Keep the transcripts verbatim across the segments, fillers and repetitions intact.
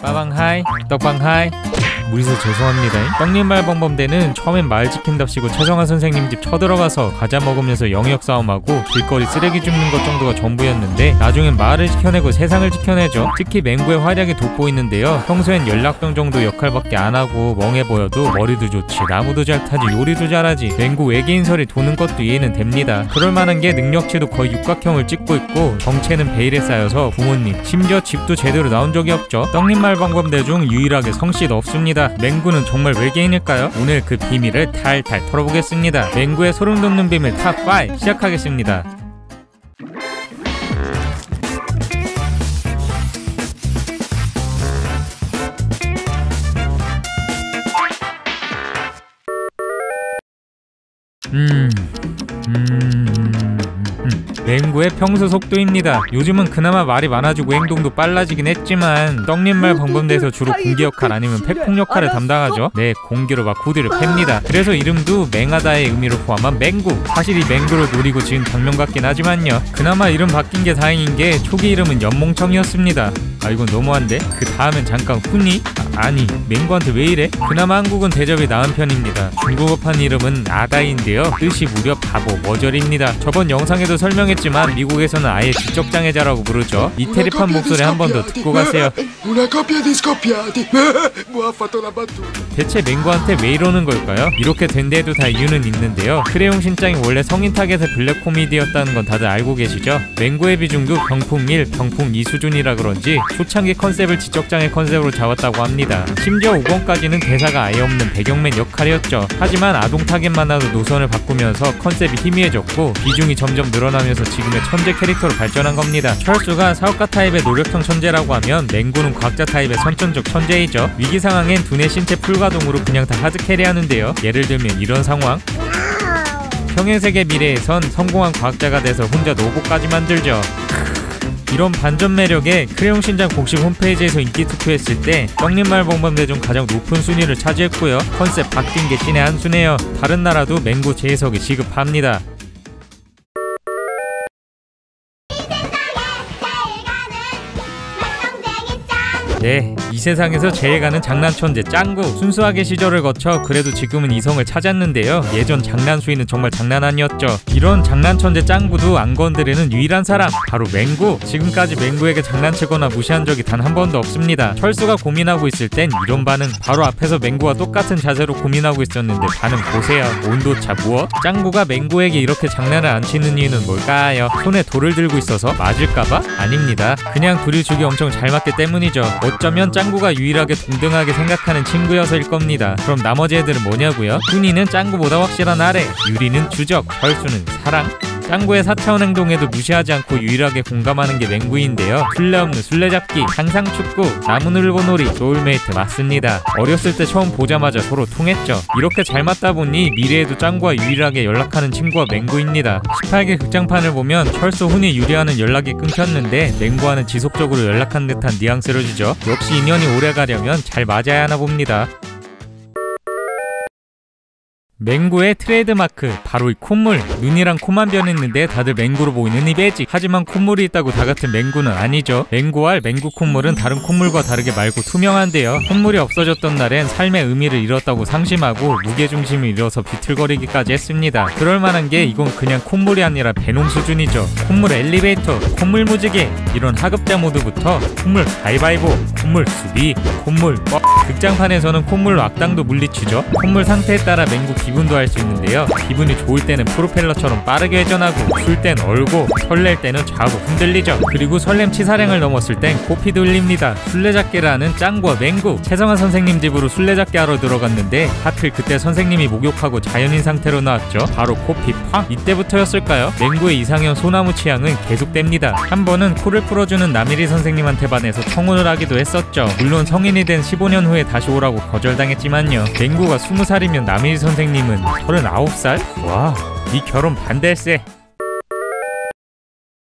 빠방하이 떡방하이 무리서 죄송합니다. 떡잎말범범대는 처음엔 말 지킨답시고 최성화 선생님 집 쳐들어가서 과자 먹으면서 영역 싸움하고 길거리 쓰레기 줍는 것 정도가 전부였는데 나중엔 마을을 지켜내고 세상을 지켜내죠. 특히 맹구의 활약이 돋보이는데요. 평소엔 연락병 정도 역할밖에 안하고 멍해 보여도 머리도 좋지, 나무도 잘 타지, 요리도 잘하지, 맹구 외계인설이 도는 것도 이해는 됩니다. 그럴만한 게 능력치도 거의 육각형을 찍고 있고 정체는 베일에 쌓여서 부모님, 심지어 집도 제대로 나온 적이 없죠. 떡잎말범범대 중 유일하게 성씨도 없습니다. 맹구는 정말 외계인일까요? 오늘 그 비밀을 탈탈 털어보겠습니다. 맹구의 소름 돋는 비밀 탑 오 시작하겠습니다. 음... 음... 맹구의 평소 속도입니다. 요즘은 그나마 말이 많아지고 행동도 빨라지긴 했지만 떡잎말범범대에서 주로 공기 역할 아니면 팩폭 역할을 담당하죠. 네, 공기로 막 구디를 팹니다. 그래서 이름도 맹하다의 의미를 포함한 맹구. 사실 이 맹구를 노리고 지은 장면 같긴 하지만요. 그나마 이름 바뀐 게 다행인 게 초기 이름은 연몽청이었습니다. 아 이건 너무한데? 그 다음엔 잠깐 훈이? 아, 아니 맹구한테 왜 이래? 그나마 한국은 대접이 나은 편입니다. 중국어판 이름은 아다인데요. 뜻이 무려 바보, 머저리입니다. 저번 영상에도 설명했지만 미국에서는 아예 지적장애자라고 부르죠. 이태리판 목소리 한 번 더 듣고 가세요. 대체 맹구한테 왜 이러는 걸까요? 이렇게 된 데에도 다 이유는 있는데요. 크레용 신짱이 원래 성인 타겟의 블랙 코미디였다는 건 다들 알고 계시죠? 맹구의 비중도 병풍 일, 병풍 이 수준이라 그런지 초창기 컨셉을 지적장애 컨셉으로 잡았다고 합니다. 심지어 오 권까지는 대사가 아예 없는 배경맨 역할이었죠. 하지만 아동 타겟만 나도 노선을 바꾸면서 컨셉이 희미해졌고 비중이 점점 늘어나면서 지금의 천재 캐릭터로 발전한 겁니다. 철수가 사업가 타입의 노력형 천재라고 하면 맹구는 과학자 타입의 선천적 천재이죠. 위기 상황엔 두뇌 신체 풀가동으로 그냥 다 하드캐리 하는데요. 예를 들면 이런 상황. 평행세계 미래에선 성공한 과학자가 돼서 혼자 로봇까지 만들죠. 이런 반전 매력에 크레용 신장 공식 홈페이지에서 인기 투표했을 때 떡잎말범범대 중 가장 높은 순위를 차지했고요. 컨셉 바뀐 게 신의 한 수네요. 다른 나라도 맹구 재해석이 시급합니다. 네, 이 세상에서 제일 가는 장난천재 짱구. 순수하게 시절을 거쳐 그래도 지금은 이성을 찾았는데요. 예전 장난수위는 정말 장난 아니었죠. 이런 장난천재 짱구도 안 건드리는 유일한 사람, 바로 맹구. 지금까지 맹구에게 장난치거나 무시한 적이 단 한 번도 없습니다. 철수가 고민하고 있을 땐 이런 반응. 바로 앞에서 맹구와 똑같은 자세로 고민하고 있었는데 반응 보세요. 온도차 무엇? 짱구가 맹구에게 이렇게 장난을 안 치는 이유는 뭘까요? 손에 돌을 들고 있어서 맞을까봐? 아닙니다. 그냥 둘이 죽이 엄청 잘 맞기 때문이죠. 어쩌면 짱구가 유일하게 동등하게 생각하는 친구여서일 겁니다. 그럼 나머지 애들은 뭐냐고요? 훈이는 짱구보다 확실한 아래, 유리는 주적, 철수는 사랑. 짱구의 사 차원 행동에도 무시하지 않고 유일하게 공감하는 게 맹구인데요. 술래 없는 술래잡기, 상상축구, 나무늘보놀이, 소울메이트 맞습니다. 어렸을 때 처음 보자마자 서로 통했죠. 이렇게 잘 맞다 보니 미래에도 짱구와 유일하게 연락하는 친구가 맹구입니다. 십팔 기 극장판을 보면 철수, 훈이, 유리와는 연락이 끊겼는데 맹구와는 지속적으로 연락한 듯한 뉘앙스를 주죠. 역시 인연이 오래가려면 잘 맞아야 하나 봅니다. 맹구의 트레이드마크, 바로 이 콧물. 눈이랑 코만 변했는데 다들 맹구로 보이는 이 배지. 하지만 콧물이 있다고 다 같은 맹구는 아니죠. 맹구알 맹구 콧물은 다른 콧물과 다르게 맑고 투명한데요. 콧물이 없어졌던 날엔 삶의 의미를 잃었다고 상심하고 무게중심을 잃어서 비틀거리기까지 했습니다. 그럴만한 게 이건 그냥 콧물이 아니라 배농 수준이죠. 콧물 엘리베이터, 콧물 무지개, 이런 하급자 모드부터 콧물 가위바위보, 콧물 수비, 콧물 뻑. 극장판에서는 콧물로 악당도 물리치죠. 콧물 상태에 따라 맹구 기분도 알 수 있는데요. 기분이 좋을 때는 프로펠러처럼 빠르게 회전하고 술 땐 얼고 설렐 때는 좌우 흔들리죠. 그리고 설렘 치사량을 넘었을 땐 코피도 흘립니다. 술래잡기를 하는 짱구와 맹구. 최성화 선생님 집으로 술래잡기 하러 들어갔는데 하필 그때 선생님이 목욕하고 자연인 상태로 나왔죠. 바로 코피 팍! 이때부터였을까요? 맹구의 이상형 소나무 취향은 계속됩니다. 한 번은 코를 풀어주는 나미리 선생님한테 반해서 청혼을 하기도 했었죠. 물론 성인이 된 십오 년 후에 다시 오라고 거절당했지만요. 맹구가 스무 살이면 나미리 선생님은 서른아홉 살? 와, 이 결혼 반댈세.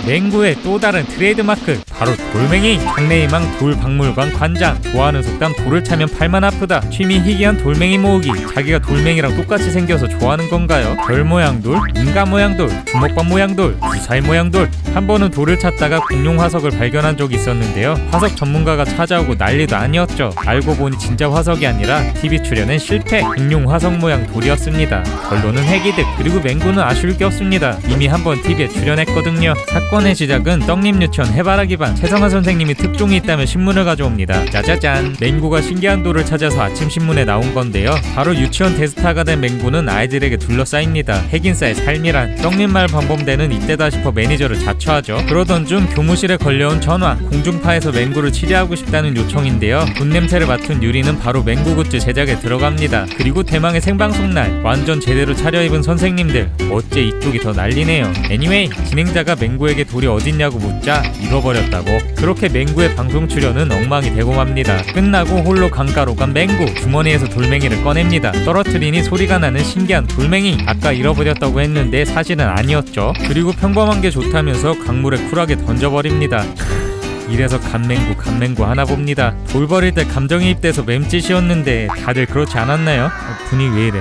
맹구의 또 다른 트레이드마크 바로 돌멩이. 장래희망 돌박물관 관장. 좋아하는 속담 돌을 차면 팔만 아프다. 취미 희귀한 돌멩이 모으기. 자기가 돌멩이랑 똑같이 생겨서 좋아하는 건가요? 별 모양 돌, 인간 모양 돌, 주먹밥 모양 돌, 주사위 모양 돌. 한 번은 돌을 찾다가 공룡 화석을 발견한 적이 있었는데요. 화석 전문가가 찾아오고 난리도 아니었죠. 알고 보니 진짜 화석이 아니라 티비 출연은 실패. 공룡 화석 모양 돌이었습니다. 결론은 핵이득. 그리고 맹구는 아쉬울 게 없습니다. 이미 한번 티비에 출연했거든요. 사건의 시작은 떡잎 유치원 해바라기 반. 최성화 선생님이 특종이 있다면 신문을 가져옵니다. 짜자잔. 맹구가 신기한 돌을 찾아서 아침 신문에 나온 건데요. 바로 유치원 대스타가 된 맹구는 아이들에게 둘러싸입니다. 핵인싸의 삶이란. 떡잎말 방범대는 이때다 싶어 매니저를 자처하죠. 그러던 중 교무실에 걸려온 전화. 공중파에서 맹구를 치료하고 싶다는 요청인데요. 돈 냄새를 맡은 유리는 바로 맹구 굿즈 제작에 들어갑니다. 그리고 대망의 생방송 날. 완전 제대로 차려입은 선생님들. 어째 이쪽이 더 난리네요. 애니웨이 진행자가 맹구에게 돌이 어딨냐고 묻자 잃어버렸다고. 그렇게 맹구의 방송 출연은 엉망이 되고 맙니다. 끝나고 홀로 강가로 간 맹구. 주머니에서 돌멩이를 꺼냅니다. 떨어뜨리니 소리가 나는 신기한 돌멩이. 아까 잃어버렸다고 했는데 사실은 아니었죠. 그리고 평범한 게 좋다면서 강물에 쿨하게 던져버립니다. 이래서 간맹구 간맹구 하나 봅니다. 돌 버릴 때 감정이입돼서 맴짓이었는데 다들 그렇지 않았나요? 분위기 왜 이래.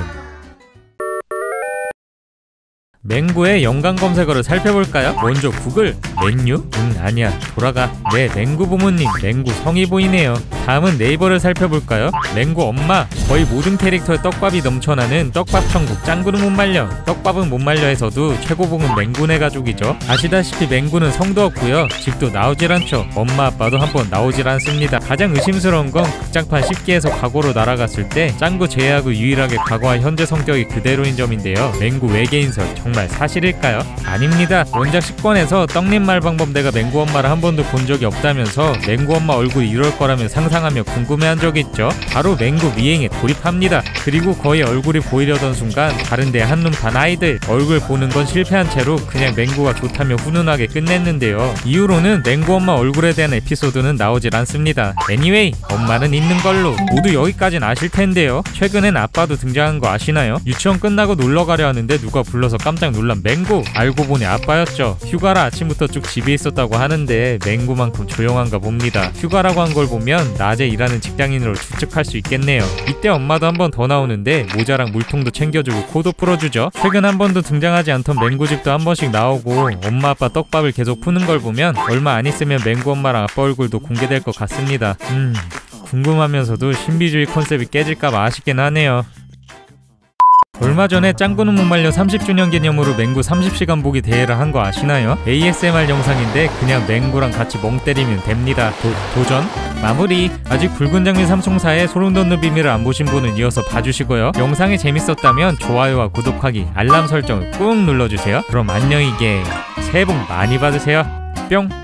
맹구의 연관 검색어를 살펴볼까요? 먼저 구글. 맨유? 응 아니야 돌아가. 네 맹구 부모님. 맹구 성이 보이네요. 다음은 네이버를 살펴볼까요? 맹구 엄마. 거의 모든 캐릭터에 떡밥이 넘쳐나는 떡밥천국 짱구는 못 말려. 떡밥은 못 말려에서도 최고봉은 맹구네 가족이죠. 아시다시피 맹구는 성도 없고요. 집도 나오질 않죠. 엄마 아빠도 한번 나오질 않습니다. 가장 의심스러운 건 극장판 십 기에서 과거로 날아갔을 때 짱구 제외하고 유일하게 과거와 현재 성격이 그대로인 점인데요. 맹구 외계인설 정말 사실일까요? 아닙니다. 원작 십 권에서 떡잎말 방범대가 맹구 엄마를 한 번도 본 적이 없다면서 맹구 엄마 얼굴이 이럴 거라면 상상하며 궁금해한 적이 있죠. 바로 맹구 미행에 돌입합니다. 그리고 거의 얼굴이 보이려던 순간 다른데 한눈 반 아이들. 얼굴 보는 건 실패한 채로 그냥 맹구가 좋다며 훈훈하게 끝냈는데요. 이후로는 맹구 엄마 얼굴에 대한 에피소드는 나오질 않습니다. 애니웨이 엄마는 있는 걸로. 모두 여기까진 아실 텐데요. 최근엔 아빠도 등장한 거 아시나요? 유치원 끝나고 놀러 가려 하는데 누가 불러서 깜짝 놀란 맹구. 알고 보니 아빠였죠. 휴가라 아침부터 쭉 집에 있었다고 하는데 맹구만큼 조용한가 봅니다. 휴가라고 한 걸 보면 낮에 일하는 직장인으로 추측할 수 있겠네요. 이때 엄마도 한 번 더 나오는데 모자랑 물통도 챙겨주고 코도 풀어주죠. 최근 한 번도 등장하지 않던 맹구 집도 한 번씩 나오고 엄마 아빠 떡밥을 계속 푸는 걸 보면 얼마 안 있으면 맹구 엄마랑 아빠 얼굴도 공개될 것 같습니다. 음 궁금하면서도 신비주의 컨셉이 깨질까봐 아쉽긴 하네요. 얼마 전에 짱구는 못 말려 삼십 주년 기념으로 맹구 삼십 시간 보기 대회를 한 거 아시나요? 에이에스엠알 영상인데 그냥 맹구랑 같이 멍 때리면 됩니다. 도, 도전? 마무리! 아직 붉은 장미 삼총사의 소름 돋는 비밀을 안 보신 분은 이어서 봐주시고요. 영상이 재밌었다면 좋아요와 구독하기, 알람 설정을 꾹 눌러주세요. 그럼 안녕히 계 새해 복 많이 받으세요. 뿅!